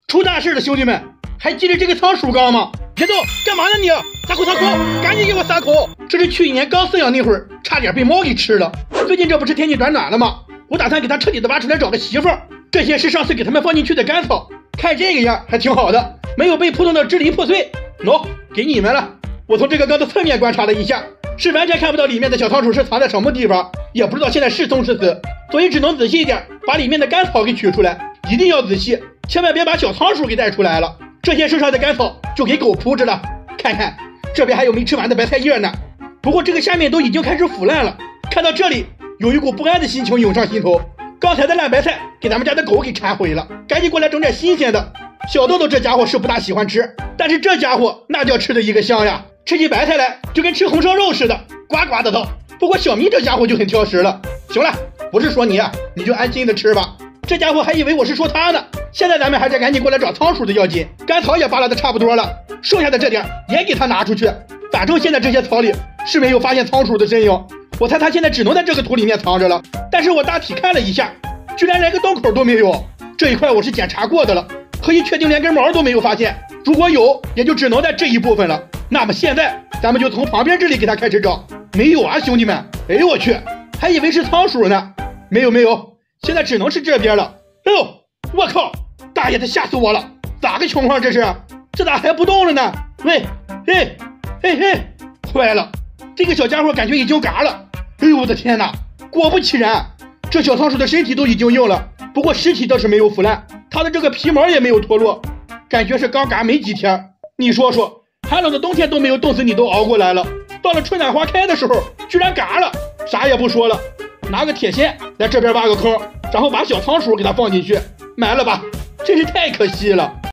出大事了，兄弟们，还记得这个仓鼠缸吗？别动，干嘛呢你？撒口撒口，赶紧给我撒口！这是去年刚饲养那会儿，差点被猫给吃了。最近这不是天气转暖了吗？我打算给它彻底的挖出来找个媳妇儿。这些是上次给他们放进去的干草，看这个样还挺好的，没有被扑弄的支离破碎。喏，给你们了。我从这个缸的侧面观察了一下，是完全看不到里面的小仓鼠是藏在什么地方，也不知道现在是生是死，所以只能仔细一点，把里面的干草给取出来，一定要仔细，千万别把小仓鼠给带出来了。这些树上的干草就给狗扑着了，看看这边还有没吃完的白菜叶呢。不过这个下面都已经开始腐烂了，看到这里有一股不安的心情涌上心头。刚才的烂白菜给咱们家的狗给馋毁了，赶紧过来整点新鲜的。小豆豆这家伙是不大喜欢吃，但是这家伙那叫吃的一个香呀，吃起白菜来就跟吃红烧肉似的，呱呱的道。不过小咪这家伙就很挑食了。行了，不是说你啊，你就安心的吃吧。这家伙还以为我是说他呢。现在咱们还是赶紧过来找仓鼠的要紧，干草也扒拉的差不多了，剩下的这点也给他拿出去。反正现在这些草里是没有发现仓鼠的身影，我猜他现在只能在这个土里面藏着了。但是我大体看了一下，居然连个洞口都没有。这一块我是检查过的了，可以确定连根毛都没有发现。如果有，也就只能在这一部分了。那么现在咱们就从旁边这里给他开始找。没有啊，兄弟们！哎呦我去，还以为是仓鼠呢。没有，现在只能是这边了。哎呦，我靠！大爷的，吓死我了！咋个情况这是？这咋还不动了呢？喂，坏了！这个小家伙感觉已经嘎了。哎呦我的天哪！果不其然，这小仓鼠的身体都已经硬了，不过尸体倒是没有腐烂，它的这个皮毛也没有脱落，感觉是刚嘎没几天。你说说，寒冷的冬天都没有冻死你都熬过来了，到了春暖花开的时候居然嘎了。啥也不说了，拿个铁锨来这边挖个坑，然后把小仓鼠给它放进去，埋了吧，真是太可惜了。